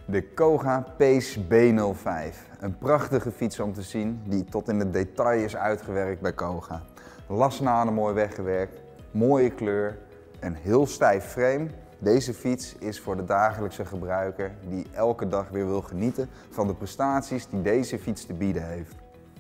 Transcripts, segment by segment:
De Koga Pace B05. Een prachtige fiets om te zien die tot in het detail is uitgewerkt bij Koga. Lasnaden mooi weggewerkt, mooie kleur, een heel stijf frame. Deze fiets is voor de dagelijkse gebruiker die elke dag weer wil genieten van de prestaties die deze fiets te bieden heeft.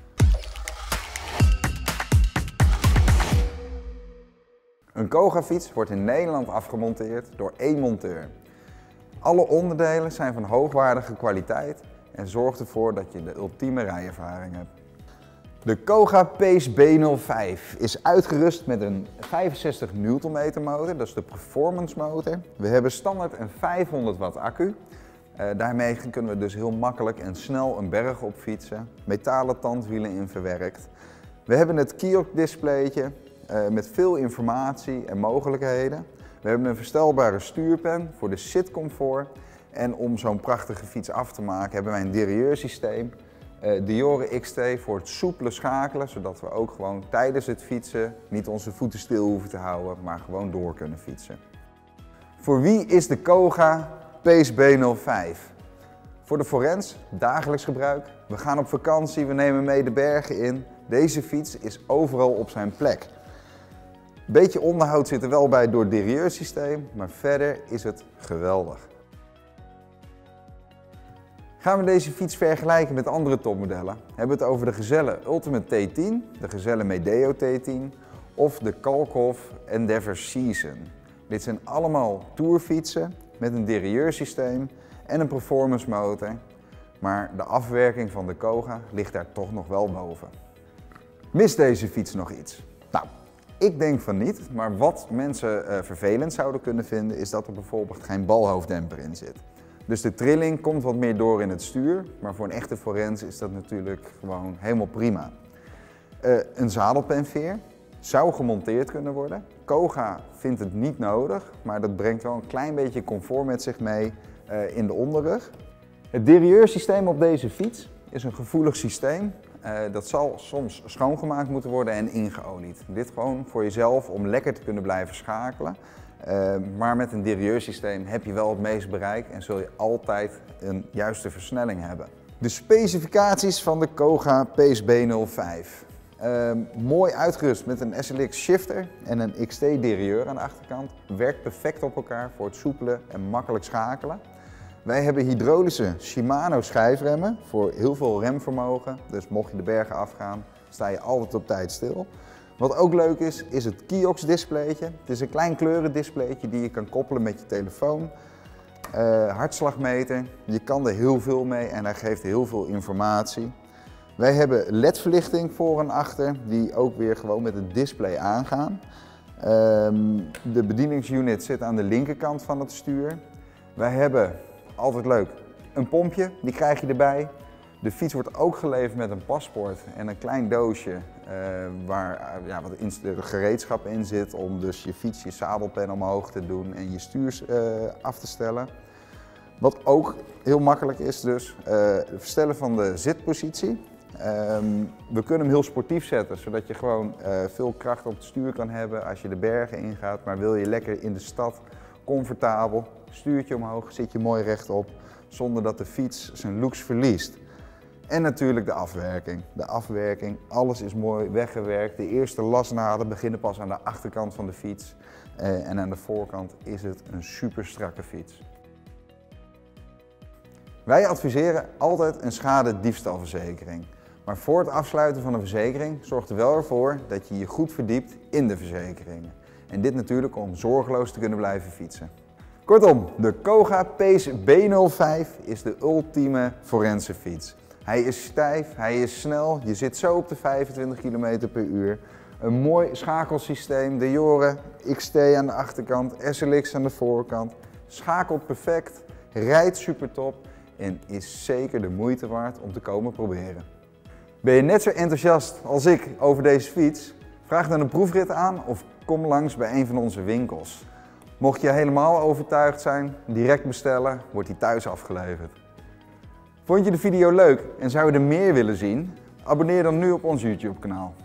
Een Koga fiets wordt in Nederland afgemonteerd door één monteur. Alle onderdelen zijn van hoogwaardige kwaliteit en zorgt ervoor dat je de ultieme rijervaring hebt. De Koga Pace B05 is uitgerust met een 65 Nm motor, dat is de performance motor. We hebben standaard een 500 watt accu. Daarmee kunnen we dus heel makkelijk en snel een berg op fietsen. Metalen tandwielen in verwerkt. We hebben het kiosk displaytje met veel informatie en mogelijkheden. We hebben een verstelbare stuurpen voor de zitcomfort. En om zo'n prachtige fiets af te maken hebben wij een derailleursysteem. Diore XT voor het soepele schakelen, zodat we ook gewoon tijdens het fietsen niet onze voeten stil hoeven te houden, maar gewoon door kunnen fietsen. Voor wie is de Koga Pace B05? Voor de forens, dagelijks gebruik. We gaan op vakantie, we nemen mee de bergen in. Deze fiets is overal op zijn plek. Beetje onderhoud zit er wel bij door het derailleursysteem, maar verder is het geweldig. Gaan we deze fiets vergelijken met andere topmodellen, hebben we het over de Gazelle Ultimate T10, de Gazelle Medeo T10 of de Kalkhoff Endeavour Season. Dit zijn allemaal tourfietsen met een derailleursysteem en een performance motor, maar de afwerking van de Koga ligt daar toch nog wel boven. Mist deze fiets nog iets? Nou, ik denk van niet, maar wat mensen vervelend zouden kunnen vinden is dat er bijvoorbeeld geen balhoofddemper in zit. Dus de trilling komt wat meer door in het stuur, maar voor een echte forens is dat natuurlijk gewoon helemaal prima. Een zadelpenveer zou gemonteerd kunnen worden. Koga vindt het niet nodig, maar dat brengt wel een klein beetje comfort met zich mee in de onderrug. Het derailleursysteem op deze fiets is een gevoelig systeem. Dat zal soms schoongemaakt moeten worden en ingeolied. Dit gewoon voor jezelf om lekker te kunnen blijven schakelen. Maar met een derailleursysteem heb je wel het meeste bereik en zul je altijd een juiste versnelling hebben. De specificaties van de Koga Pace B05. Mooi uitgerust met een SLX shifter en een XT derailleur aan de achterkant. Werkt perfect op elkaar voor het soepele en makkelijk schakelen. Wij hebben hydraulische Shimano schijfremmen voor heel veel remvermogen. Dus mocht je de bergen afgaan, sta je altijd op tijd stil. Wat ook leuk is, is het kiosk displaytje. Het is een klein kleurendisplaytje die je kan koppelen met je telefoon. Hartslagmeter, je kan er heel veel mee en hij geeft heel veel informatie. Wij hebben LED-verlichting voor en achter, die ook weer gewoon met het display aangaan. De bedieningsunit zit aan de linkerkant van het stuur. Wij hebben, altijd leuk, een pompje, die krijg je erbij. De fiets wordt ook geleverd met een paspoort en een klein doosje waar wat gereedschap in zit om dus je fiets, je zadelpen omhoog te doen en je stuurs af te stellen. Wat ook heel makkelijk is dus, het verstellen van de zitpositie. We kunnen hem heel sportief zetten, zodat je gewoon veel kracht op het stuur kan hebben als je de bergen ingaat. Maar wil je lekker in de stad comfortabel, stuurtje omhoog, zit je mooi rechtop, zonder dat de fiets zijn looks verliest. En natuurlijk de afwerking. De afwerking, alles is mooi weggewerkt. De eerste lasnaden beginnen pas aan de achterkant van de fiets. En aan de voorkant is het een super strakke fiets. Wij adviseren altijd een schade-diefstalverzekering. Maar voor het afsluiten van een verzekering zorgt er wel voor dat je je goed verdiept in de verzekeringen. En dit natuurlijk om zorgeloos te kunnen blijven fietsen. Kortom, de Koga Pace B05 is de ultieme forensenfiets. Hij is stijf, hij is snel, je zit zo op de 25 km per uur. Een mooi schakelsysteem, Diore XT aan de achterkant, SLX aan de voorkant. Schakelt perfect, rijdt super top en is zeker de moeite waard om te komen proberen. Ben je net zo enthousiast als ik over deze fiets? Vraag dan een proefrit aan of kom langs bij een van onze winkels. Mocht je helemaal overtuigd zijn, direct bestellen, wordt die thuis afgeleverd. Vond je de video leuk en zou je er meer willen zien? Abonneer dan nu op ons YouTube kanaal.